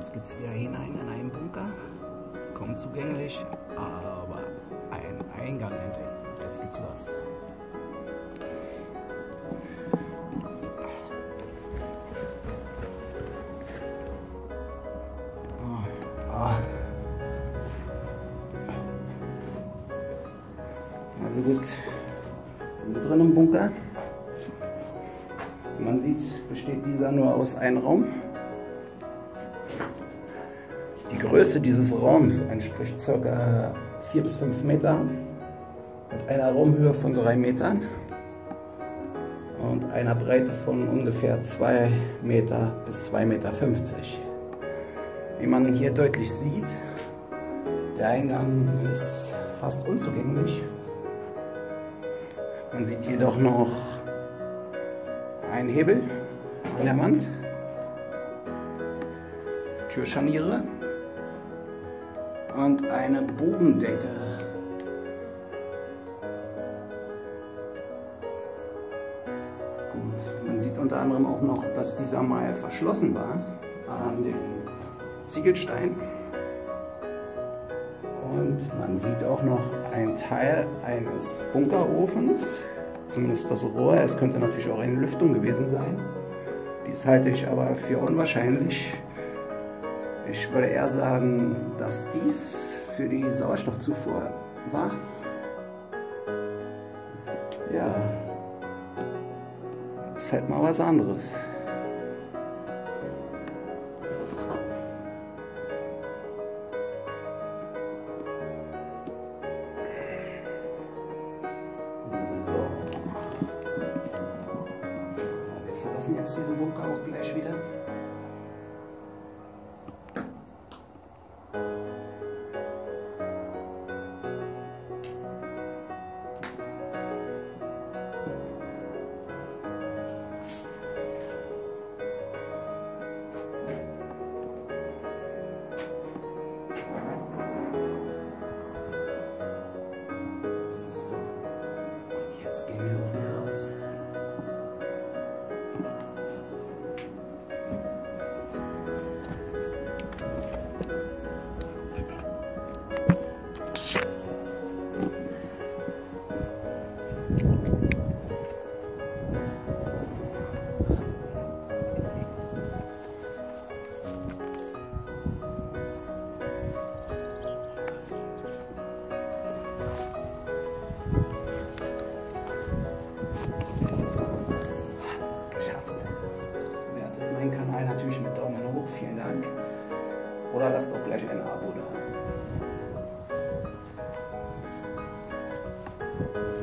Jetzt geht es wieder hinein in einen Bunker. Kaum zugänglich, aber ein Eingang entdeckt. Jetzt geht's los. Also gut, wir sind drin im Bunker. Wie man sieht, besteht dieser nur aus einem Raum. Die Größe dieses Raums entspricht ca. 4 bis 5 Meter mit einer Raumhöhe von 3 Metern und einer Breite von ungefähr 2 Meter bis 2,50 Meter. Wie man hier deutlich sieht, der Eingang ist fast unzugänglich. Man sieht jedoch noch einen Hebel an der Wand, Türscharniere und eine Bogendecke. Gut, man sieht unter anderem auch noch, dass dieser mal verschlossen war an dem Ziegelstein. Und man sieht auch noch einen Teil eines Bunkerofens, zumindest das Rohr. Es könnte natürlich auch eine Lüftung gewesen sein. Dies halte ich aber für unwahrscheinlich. Ich würde eher sagen, dass dies für die Sauerstoffzufuhr war. Ja, ist halt mal was anderes. Wir verlassen jetzt diesen Bunker auch gleich wieder. Jetzt gehen wir auch wieder raus. Meinen Kanal natürlich mit Daumen hoch, vielen Dank. Oder lasst auch gleich ein Abo da.